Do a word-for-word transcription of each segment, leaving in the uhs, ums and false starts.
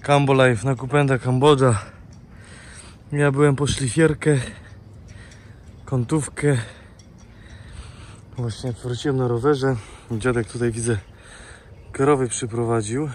Cambo Life na Kupenda, Kambodża. Ja byłem po szlifierkę, kątówkę. Właśnie wróciłem na rowerze. Dziadek tutaj widzę krowy przyprowadził.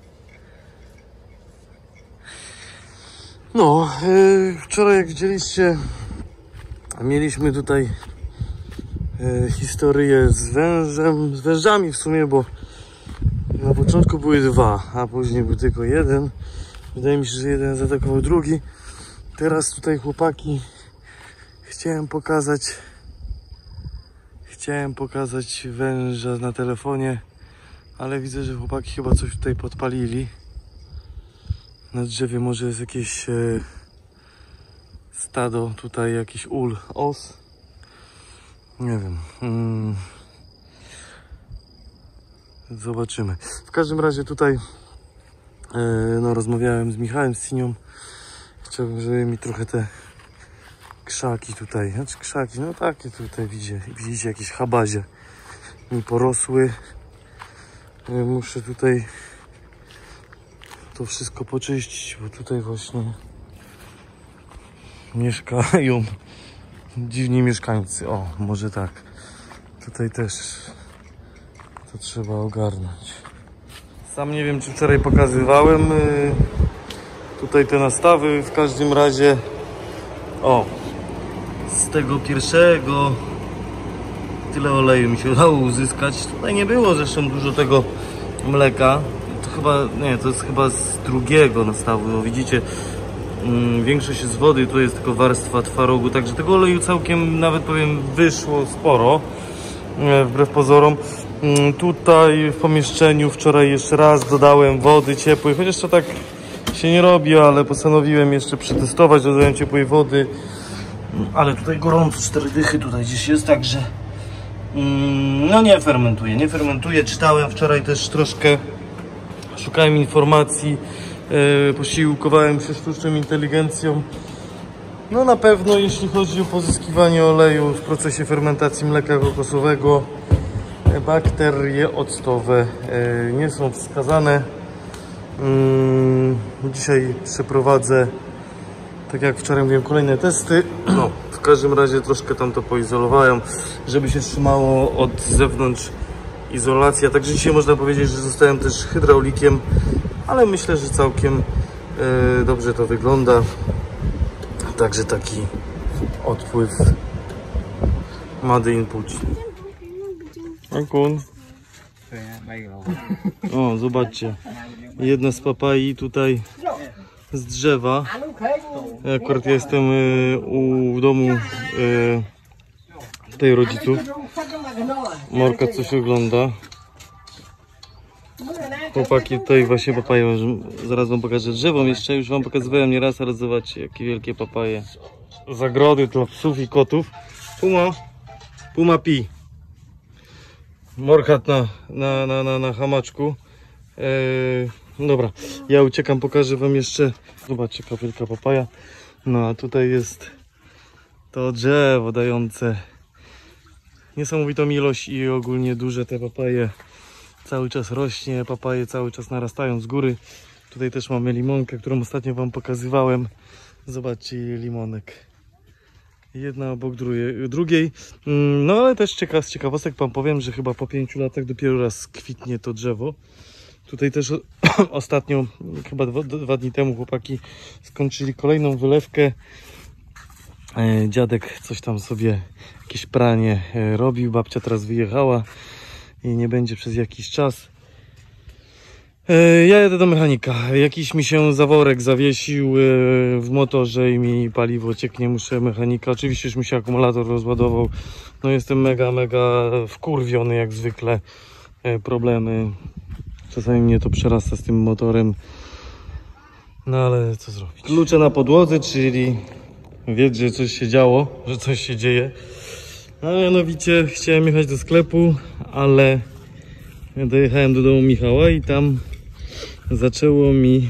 No, yy, wczoraj jak widzieliście, mieliśmy tutaj yy, historię z wężem, z wężami w sumie, bo na początku były dwa, a później był tylko jeden. Wydaje mi się, że jeden zaatakował drugi. Teraz tutaj chłopaki chciałem pokazać Chciałem pokazać węża na telefonie, ale widzę, że chłopaki chyba coś tutaj podpalili. Na drzewie może jest jakieś e, stado, tutaj jakiś ul, os. Nie wiem. Hmm. Zobaczymy. W każdym razie tutaj e, no, rozmawiałem z Michałem, z Cinią. Chciałbym, żeby mi trochę te krzaki tutaj, znaczy krzaki, no takie tutaj widzicie, widzicie jakieś habazie mi porosły. E, muszę tutaj to wszystko poczyścić, bo tutaj właśnie mieszkają dziwni mieszkańcy. O, może tak. Tutaj też to trzeba ogarnąć. Sam nie wiem, czy wczoraj pokazywałem y, tutaj te nastawy. W każdym razie o, z tego pierwszego tyle oleju mi się udało uzyskać. Tutaj nie było zresztą dużo tego mleka. To chyba, nie, to jest chyba z drugiego nastawu. No, widzicie, mm, większość jest z wody, tu jest tylko warstwa twarogu, także tego oleju całkiem, nawet powiem, wyszło sporo, e, wbrew pozorom. Mm, tutaj w pomieszczeniu wczoraj jeszcze raz dodałem wody ciepłej, chociaż to tak się nie robi, ale postanowiłem jeszcze przetestować, dodałem ciepłej wody. Ale tutaj gorąco, cztery dychy tutaj gdzieś jest, także mm, no nie fermentuje, nie fermentuje. Czytałem wczoraj też troszkę, szukałem informacji, yy, posiłkowałem się sztuczną inteligencją. No na pewno jeśli chodzi o pozyskiwanie oleju w procesie fermentacji mleka kokosowego, bakterie octowe yy, nie są wskazane. Yy, dzisiaj przeprowadzę, tak jak wczoraj mówiłem, kolejne testy. No, w każdym razie troszkę tam to poizolowałem, żeby się trzymało od zewnątrz izolacja. Także dzisiaj można powiedzieć, że zostałem też hydraulikiem, ale myślę, że całkiem e, dobrze to wygląda. Także taki odpływ Made in Pucci. O, zobaczcie. Jedna z papai tutaj z drzewa. Akurat ja jestem y, u w domu y, tutaj rodziców. Morka coś ogląda. Chłopaki tutaj właśnie papają. Zaraz wam pokażę drzewo. Jeszcze już wam pokazywałem nieraz, ale zobaczcie jakie wielkie papaje. Zagrody dla psów i kotów. Puma, Puma pi. Morkat na, na, na, na, na hamaczku. Yy, dobra, ja uciekam, pokażę wam jeszcze. Zobaczcie, jaka wielka papaja. No a tutaj jest to drzewo dające niesamowitą ilość i ogólnie duże te papaje. Cały czas rośnie, papaje cały czas narastają z góry. Tutaj też mamy limonkę, którą ostatnio wam pokazywałem. Zobaczcie, ile limonek. Jedna obok drugiej. No ale też ciekaw, z ciekawostek wam powiem, że chyba po pięciu latach dopiero raz kwitnie to drzewo. Tutaj też ostatnio, chyba dwa, dwa dni temu chłopaki skończyli kolejną wylewkę. Dziadek coś tam sobie, jakieś pranie robił. Babcia teraz wyjechała i nie będzie przez jakiś czas. Ja jadę do mechanika. Jakiś mi się zaworek zawiesił w motorze i mi paliwo cieknie. Muszę mechanika. Oczywiście już mi się akumulator rozładował. No jestem mega, mega wkurwiony jak zwykle. Problemy. Czasami mnie to przerasta z tym motorem. No ale co zrobić? Klucze na podłodze, czyli wiedz, że coś się działo, że coś się dzieje. A mianowicie chciałem jechać do sklepu, ale dojechałem do domu Michała i tam zaczęło mi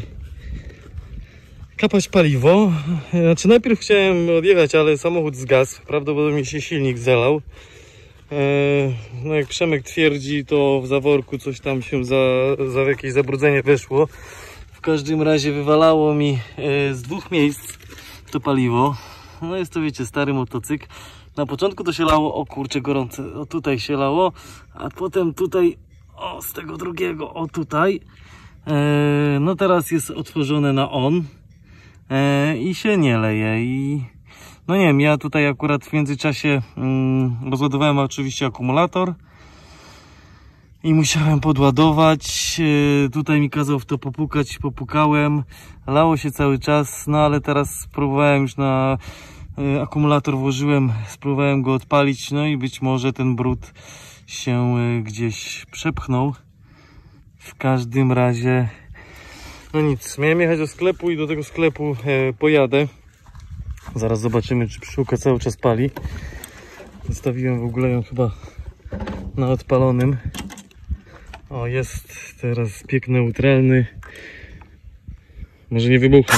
kapać paliwo. Znaczy najpierw chciałem odjechać, ale samochód zgasł. Prawdopodobnie się silnik zalał. No jak Przemek twierdzi, to w zaworku coś tam się za, za jakieś zabrudzenie weszło. W każdym razie wywalało mi z dwóch miejsc to paliwo. No jest to, wiecie, stary motocykl. Na początku to się lało, o kurczę, gorące, o tutaj się lało, a potem tutaj, o z tego drugiego, o tutaj. E, no teraz jest otworzone na on e, i się nie leje. I no nie wiem, ja tutaj akurat w międzyczasie mm, rozładowałem oczywiście akumulator i musiałem podładować. E, tutaj mi kazał w to popukać, popukałem, lało się cały czas, no ale teraz spróbowałem już na akumulator włożyłem, spróbowałem go odpalić, no i być może ten brud się gdzieś przepchnął. W każdym razie no nic, miałem jechać do sklepu i do tego sklepu e, pojadę. Zaraz zobaczymy, czy pszczółka cały czas pali. Zostawiłem w ogóle ją chyba na odpalonym. O, jest teraz piek neutralny. Może nie wybuchnie.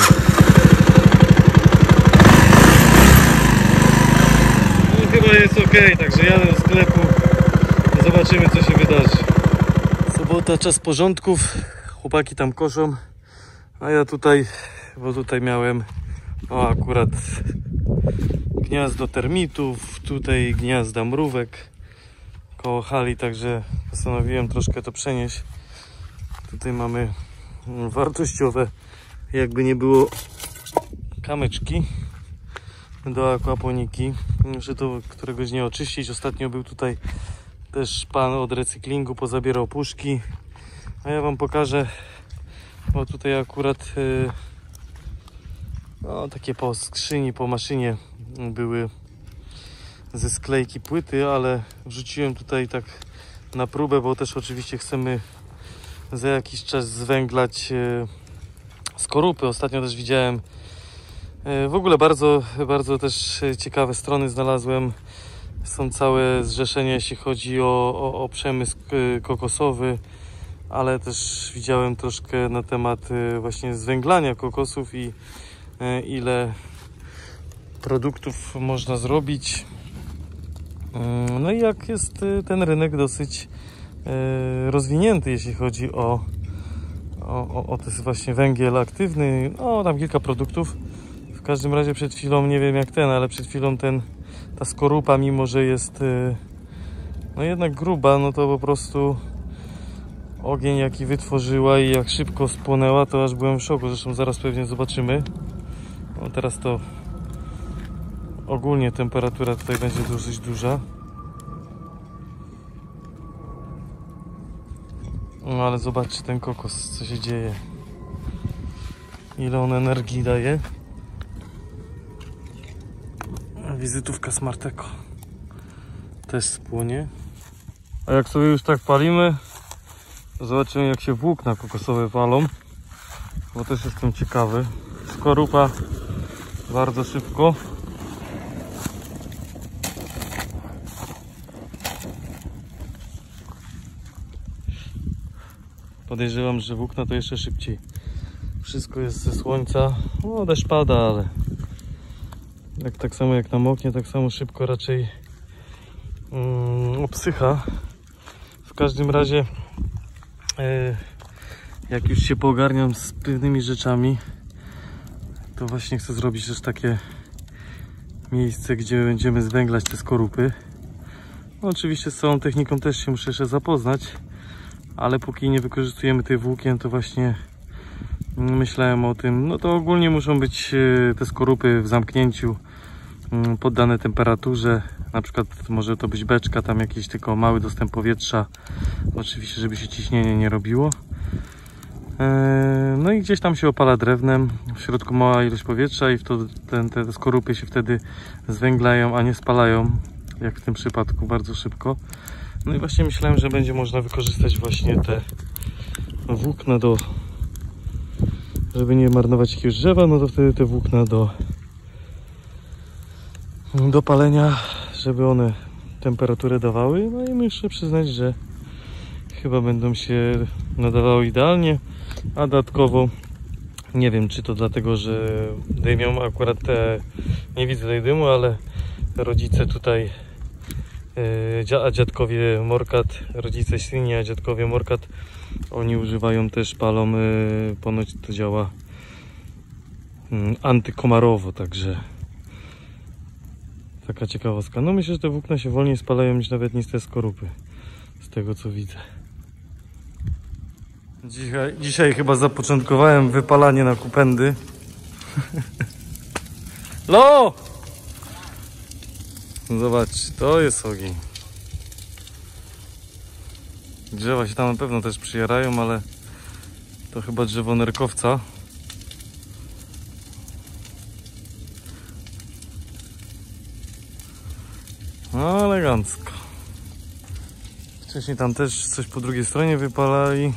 Chyba jest ok, także jadę do sklepu i zobaczymy, co się wydarzy. Sobota, czas porządków, chłopaki tam koszą, a ja tutaj, bo tutaj miałem o akurat gniazdo termitów, tutaj gniazda mrówek koło hali, także postanowiłem troszkę to przenieść. Tutaj mamy wartościowe, jakby nie było, kamyczki do akwaponiki. Muszę to któregoś dnia oczyścić. Ostatnio był tutaj też pan od recyklingu, pozabierał puszki, a ja wam pokażę, bo tutaj akurat yy, no, takie po skrzyni, po maszynie były ze sklejki płyty, ale wrzuciłem tutaj tak na próbę, bo też oczywiście chcemy za jakiś czas zwęglać yy, skorupy. Ostatnio też widziałem w ogóle bardzo, bardzo też ciekawe strony znalazłem. Są całe zrzeszenia, jeśli chodzi o, o, o przemysł kokosowy, ale też widziałem troszkę na temat właśnie zwęglania kokosów i ile produktów można zrobić. No i jak jest ten rynek dosyć rozwinięty, jeśli chodzi o, o, o to jest właśnie węgiel aktywny. No tam kilka produktów. W każdym razie przed chwilą, nie wiem jak ten, ale przed chwilą ten, ta skorupa, mimo że jest no jednak gruba, no to po prostu ogień jaki wytworzyła i jak szybko spłonęła, to aż byłem w szoku. Zresztą zaraz pewnie zobaczymy. No teraz to ogólnie temperatura tutaj będzie dosyć duża. No ale zobaczcie ten kokos, co się dzieje. Ile on energii daje. Wizytówka Smarteko też spłonie. A jak sobie już tak palimy, to zobaczymy, jak się włókna kokosowe palą, bo też jestem ciekawy. Skorupa bardzo szybko. Podejrzewam, że włókna to jeszcze szybciej. Wszystko jest ze słońca. No deszcz pada, ale jak tak samo jak namoknie, tak samo szybko raczej um, obsycha. W każdym razie e, jak już się poogarniam z pewnymi rzeczami, to właśnie chcę zrobić też takie miejsce, gdzie będziemy zwęglać te skorupy. No, oczywiście z całą techniką też się muszę jeszcze zapoznać, ale póki nie wykorzystujemy tych włókien, to właśnie myślałem o tym. No to ogólnie muszą być te skorupy w zamknięciu, poddane temperaturze. Na przykład może to być beczka, tam jakiś tylko mały dostęp powietrza. Oczywiście, żeby się ciśnienie nie robiło. No i gdzieś tam się opala drewnem. W środku mała ilość powietrza i w to, ten, te skorupy się wtedy zwęglają, a nie spalają, jak w tym przypadku, bardzo szybko. No i właśnie myślałem, że będzie można wykorzystać właśnie te włókna do, żeby nie marnować jakiegoś drzewa, no to wtedy te włókna do do palenia, żeby one temperaturę dawały. No i muszę przyznać, że chyba będą się nadawały idealnie, a dodatkowo nie wiem, czy to dlatego, że dymią akurat te, nie widzę tej dymu, ale rodzice tutaj, a dziadkowie Morkat, rodzice świni, a dziadkowie Morkat Oni używają też, palą, yy, ponoć to działa yy, antykomarowo, także taka ciekawostka. No myślę, że te włókna się wolniej spalają niż nawet niż te skorupy, z tego co widzę. Dzisiaj, dzisiaj chyba zapoczątkowałem wypalanie na kupendy. Lo! Zobacz, to jest ogień. Drzewa się tam na pewno też przyjarają, ale to chyba drzewo nerkowca. No elegancko. Wcześniej tam też coś po drugiej stronie wypalali.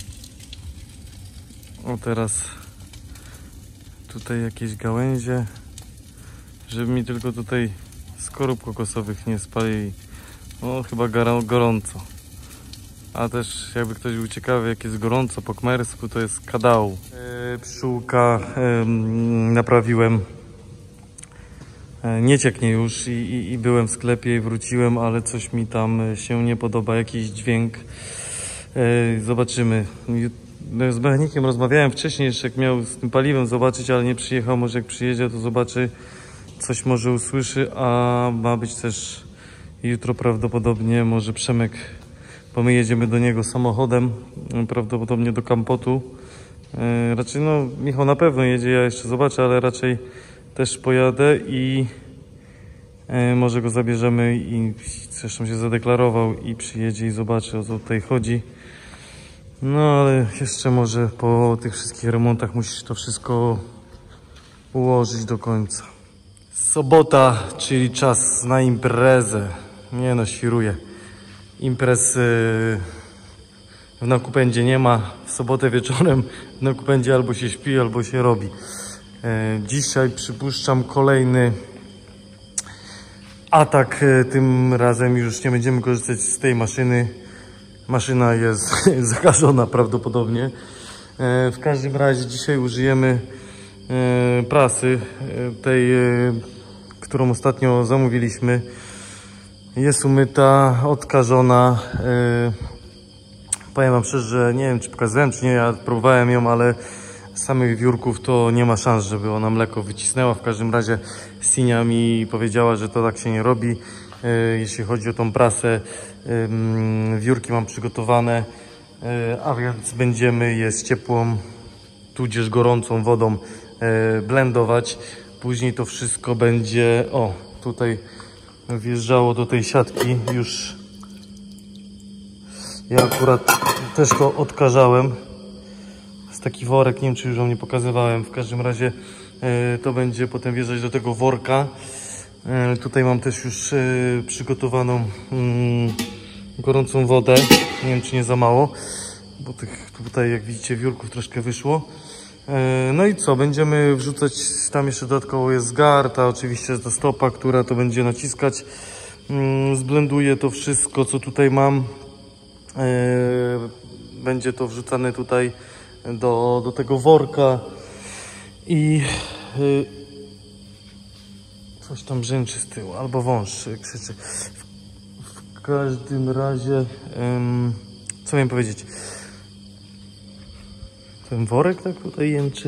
O, teraz tutaj jakieś gałęzie, żeby mi tylko tutaj skorup kokosowych nie spalili. O, chyba gorąco. A też jakby ktoś był ciekawy, jak jest gorąco po kmersku, to jest kadału. Yy, pszczółka yy, naprawiłem. Yy, nie cieknie już i, i, i byłem w sklepie i wróciłem, ale coś mi tam się nie podoba, jakiś dźwięk. Yy, zobaczymy. Z mechanikiem rozmawiałem wcześniej, jeszcze jak miał z tym paliwem zobaczyć, ale nie przyjechał. Może jak przyjedzie, to zobaczy, coś może usłyszy, a ma być też jutro prawdopodobnie może Przemek, bo my jedziemy do niego samochodem, prawdopodobnie do Kampotu. Yy, raczej no, Michał na pewno jedzie, ja jeszcze zobaczę, ale raczej też pojadę i yy, może go zabierzemy i zresztą się zadeklarował i przyjedzie i zobaczy, o co tutaj chodzi. No ale jeszcze może po tych wszystkich remontach musisz to wszystko ułożyć do końca. Sobota, czyli czas na imprezę. Nie no, świruję. Imprez w Nakupędzie nie ma. W sobotę wieczorem w Nakupędzie albo się śpi, albo się robi. Dzisiaj przypuszczam kolejny atak. Tym razem już nie będziemy korzystać z tej maszyny. Maszyna jest zakażona prawdopodobnie. W każdym razie dzisiaj użyjemy prasy, tej, którą ostatnio zamówiliśmy. Jest umyta, odkażona. Powiem wam szczerze, że nie wiem, czy pokazałem, czy nie. Ja próbowałem ją, ale z samych wiórków to nie ma szans, żeby ona mleko wycisnęła. W każdym razie Sinia mi powiedziała, że to tak się nie robi. Jeśli chodzi o tą prasę, wiórki mam przygotowane, a więc będziemy je z ciepłą, tudzież gorącą wodą blendować. Później to wszystko będzie, o, tutaj wjeżdżało do tej siatki już. Ja akurat też to odkażałem. Jest taki worek, nie wiem, czy już wam nie pokazywałem. W każdym razie to będzie potem wjeżdżać do tego worka. Tutaj mam też już przygotowaną gorącą wodę. Nie wiem, czy nie za mało, bo tych tutaj, jak widzicie, wiórków troszkę wyszło. No i co? Będziemy wrzucać, tam jeszcze dodatkowo jest zgarta, oczywiście ta stopa, która to będzie naciskać. Zblenduję to wszystko, co tutaj mam. Będzie to wrzucane tutaj do, do tego worka i coś tam brzęczy z tyłu, albo wąż krzyczy. W każdym razie, co miałem powiedzieć? Ten worek tak tutaj jęczy.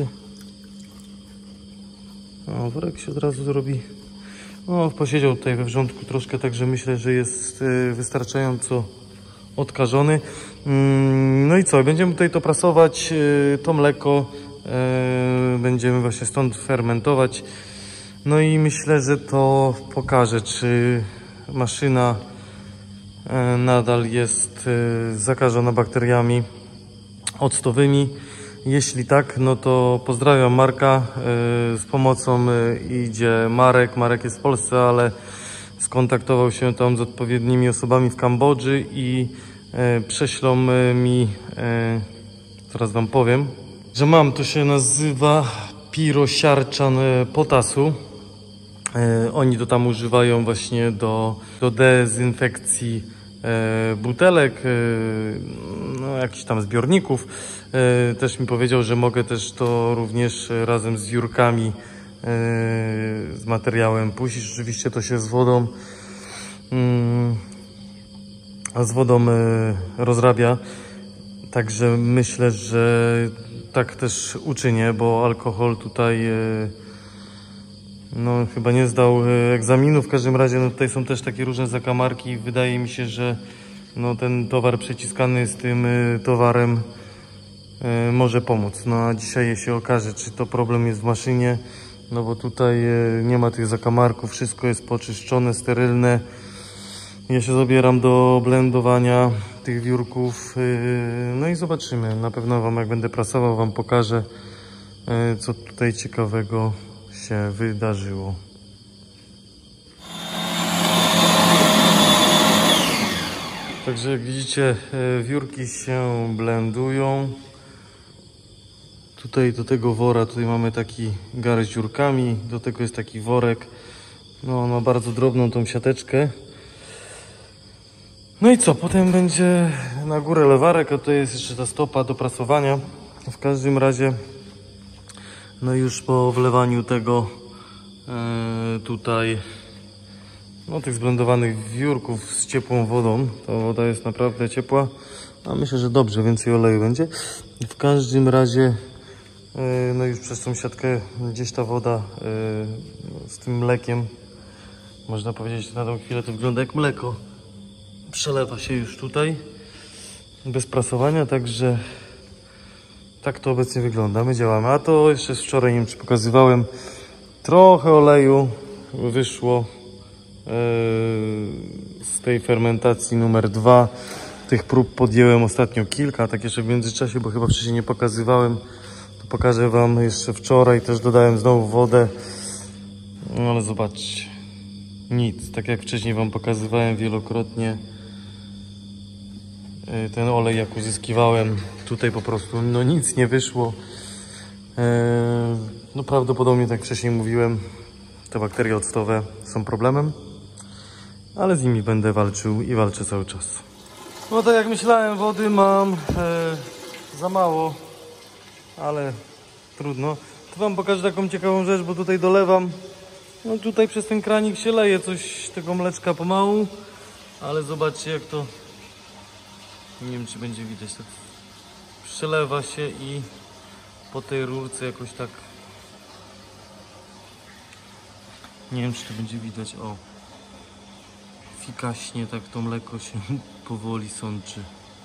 O, worek się od razu zrobi. No, posiedział tutaj we wrzątku troszkę, także myślę, że jest wystarczająco odkażony. No i co? Będziemy tutaj to prasować, to mleko. Będziemy właśnie stąd fermentować. No i myślę, że to pokaże, czy maszyna nadal jest zakażona bakteriami octowymi. Jeśli tak, no to pozdrawiam Marka. Z pomocą idzie Marek. Marek jest w Polsce, ale skontaktował się tam z odpowiednimi osobami w Kambodży i prześlą mi, zaraz wam powiem, że mam, to się nazywa pirosiarczan potasu. Oni to tam używają właśnie do, do dezynfekcji butelek, no, jakichś tam zbiorników. Też mi powiedział, że mogę też to również razem z wiórkami, z materiałem puścić. Oczywiście to się z wodą z wodą rozrabia. Także myślę, że tak też uczynię, bo alkohol tutaj no chyba nie zdał egzaminu. W każdym razie no, tutaj są też takie różne zakamarki. Wydaje mi się, że no, ten towar przeciskany z tym towarem może pomóc. No a dzisiaj się okaże, czy to problem jest w maszynie, no bo tutaj nie ma tych zakamarków, wszystko jest poczyszczone, sterylne. Ja się zabieram do blendowania tych wiórków, no i zobaczymy. Na pewno wam, jak będę prasował, wam pokażę, co tutaj ciekawego się wydarzyło. Także jak widzicie, wiórki się blendują. Tutaj do tego wora, tutaj mamy taki garść z dziurkami, do tego jest taki worek. No, on ma bardzo drobną tą siateczkę. No i co? Potem będzie na górę lewarek, a to jest jeszcze ta stopa do prasowania. W każdym razie, no już po wlewaniu tego e, tutaj, no tych zblendowanych wiórków z ciepłą wodą, ta woda jest naprawdę ciepła, a myślę, że dobrze, więcej oleju będzie. W każdym razie, e, no już przez tą siatkę gdzieś ta woda e, z tym mlekiem, można powiedzieć, na tą chwilę to wygląda jak mleko. Przelewa się już tutaj bez prasowania, także tak to obecnie wygląda. My działamy, a to jeszcze z wczoraj, nie wiem, czy pokazywałem, trochę oleju wyszło yy, z tej fermentacji numer dwa. Tych prób podjęłem ostatnio kilka, tak jeszcze w międzyczasie, bo chyba wcześniej nie pokazywałem, to pokażę wam jeszcze wczoraj. Też dodałem znowu wodę, no ale zobaczcie, nic, tak jak wcześniej wam pokazywałem wielokrotnie. Ten olej, jak uzyskiwałem, tutaj po prostu no nic nie wyszło. No prawdopodobnie, tak wcześniej mówiłem, te bakterie octowe są problemem, ale z nimi będę walczył i walczę cały czas. No tak jak myślałem, wody mam e, za mało, ale trudno. Tu wam pokażę taką ciekawą rzecz, bo tutaj dolewam. No tutaj przez ten kranik się leje coś tego mleczka pomału, ale zobaczcie, jak to, nie wiem, czy będzie widać, tak przelewa się i po tej rurce jakoś tak, nie wiem, czy to będzie widać, o, fikaśnie tak to mleko się powoli sączy.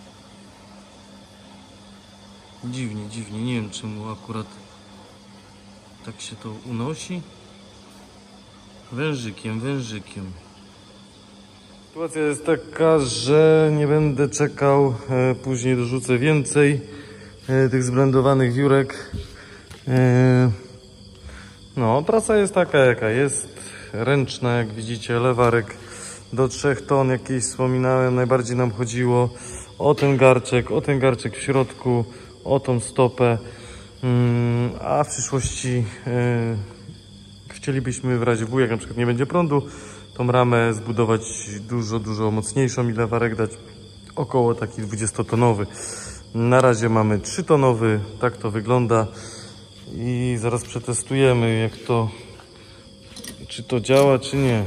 Dziwnie, dziwnie, nie wiem, czemu akurat tak się to unosi. Wężykiem, wężykiem. Sytuacja jest taka, że nie będę czekał, e, później dorzucę więcej e, tych zblendowanych wiórek. E, no, praca jest taka, jaka jest. Ręczna, jak widzicie, lewarek do trzech ton, jakieś wspominałem. Najbardziej nam chodziło o ten garczek, o ten garczek w środku, o tą stopę. Mm, a w przyszłości e, chcielibyśmy w razie W, jak na przykład nie będzie prądu, tą ramę zbudować dużo, dużo mocniejszą i lewarek dać około taki dwudziestotonowy. Na razie mamy trzytonowy, tak to wygląda i zaraz przetestujemy, jak to, czy to działa, czy nie.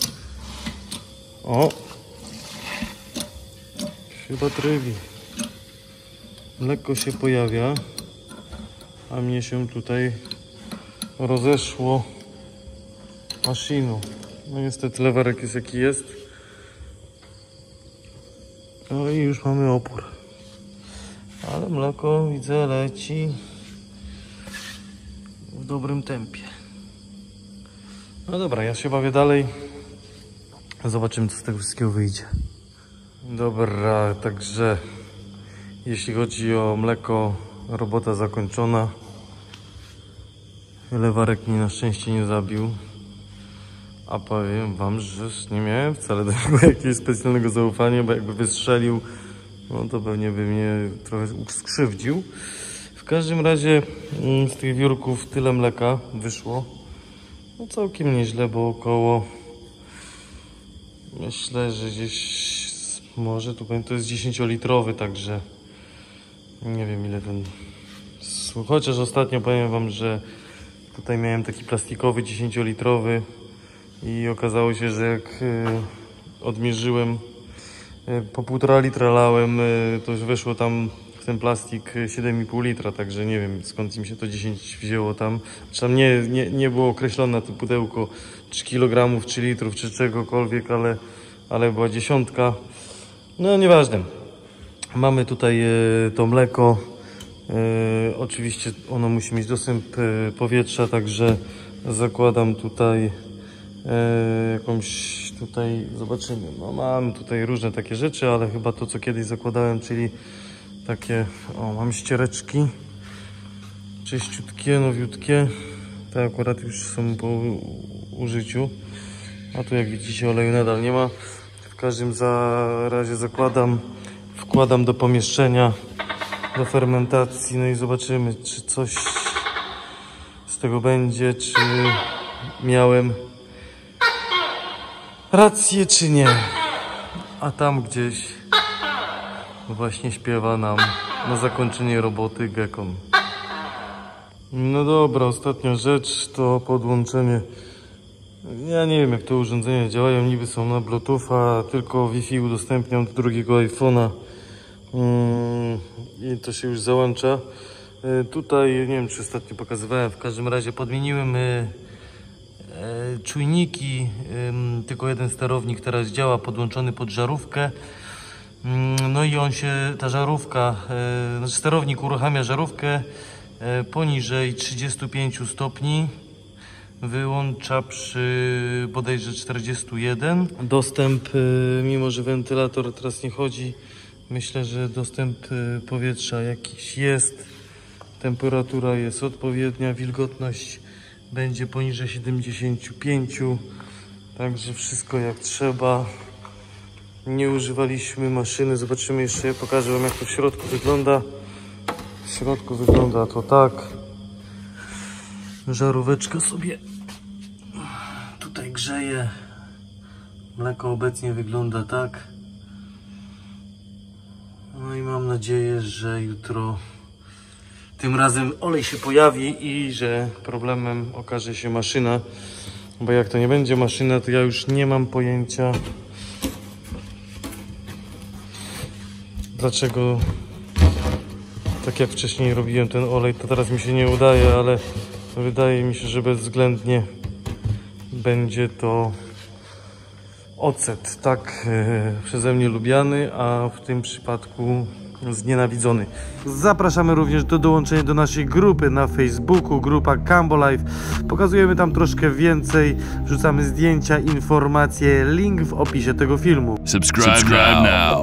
O! Chyba trybi. Lekko się pojawia, a mnie się tutaj rozeszło maszynu. No niestety lewarek jest jaki jest. No i już mamy opór. Ale mleko, widzę, leci w dobrym tempie. No dobra, ja się bawię dalej. Zobaczymy, co z tego wszystkiego wyjdzie. Dobra, także jeśli chodzi o mleko, robota zakończona. Lewarek mnie na szczęście nie zabił. A powiem wam, że nie miałem wcale do niego jakiegoś specjalnego zaufania, bo jakby wystrzelił, no to pewnie by mnie trochę skrzywdził. W każdym razie z tych wiórków tyle mleka wyszło. No całkiem nieźle, bo około, myślę, że gdzieś może tu powiem, to jest dziesięciolitrowy, także nie wiem, ile ten, chociaż ostatnio powiem wam, że tutaj miałem taki plastikowy dziesięciolitrowy i okazało się, że jak odmierzyłem, po półtora litra lałem, to już weszło tam ten plastik siedem i pół litra, także nie wiem skąd im się to dziesięć wzięło tam. Czy tam nie, nie, nie było określone to pudełko czy kilogramów, czy litrów, czy czegokolwiek, ale, ale była dziesiątka. No nieważne. Mamy tutaj e, to mleko. E, oczywiście ono musi mieć dostęp e, powietrza, także zakładam tutaj e, jakąś tutaj, zobaczymy, no mam tutaj różne takie rzeczy, ale chyba to co kiedyś zakładałem, czyli takie, o mam ściereczki czyściutkie, nowiutkie, te akurat już są po użyciu, a tu jak widzicie oleju nadal nie ma. W każdym za razie zakładam, wkładam do pomieszczenia, do fermentacji, no i zobaczymy, czy coś z tego będzie, czy miałem rację, czy nie. A tam gdzieś właśnie śpiewa nam na zakończenie roboty Gekon. No dobra, ostatnia rzecz to podłączenie. Ja nie wiem jak te urządzenia działają, niby są na Bluetootha, tylko Wi-Fi udostępniam do drugiego iPhone'a mm, i to się już załącza. Y, tutaj, nie wiem czy ostatnio pokazywałem, w każdym razie podmieniłem y, y, czujniki, y, tylko jeden sterownik teraz działa, podłączony pod żarówkę. Y, no i on się, ta żarówka, y, znaczy sterownik uruchamia żarówkę y, poniżej trzydziestu pięciu stopni. Wyłącza przy bodajże czterdziestu jeden. Dostęp, mimo że wentylator teraz nie chodzi, myślę, że dostęp powietrza jakiś jest. Temperatura jest odpowiednia, wilgotność będzie poniżej siedemdziesięciu pięciu. Także wszystko jak trzeba. Nie używaliśmy maszyny. Zobaczymy jeszcze, pokażę wam jak to w środku wygląda. W środku wygląda to tak. Żaróweczka sobie tutaj grzeje. Mleko obecnie wygląda tak. No i mam nadzieję, że jutro tym razem olej się pojawi i że problemem okaże się maszyna. Bo jak to nie będzie maszyna, to ja już nie mam pojęcia, dlaczego tak jak wcześniej robiłem ten olej, to teraz mi się nie udaje, ale wydaje mi się, że bezwzględnie będzie to ocet, tak e, przeze mnie lubiany, a w tym przypadku znienawidzony. Zapraszamy również do dołączenia do naszej grupy na Facebooku, grupa Cambo Life. Pokazujemy tam troszkę więcej, wrzucamy zdjęcia, informacje, link w opisie tego filmu. Subscribe, Subscribe now.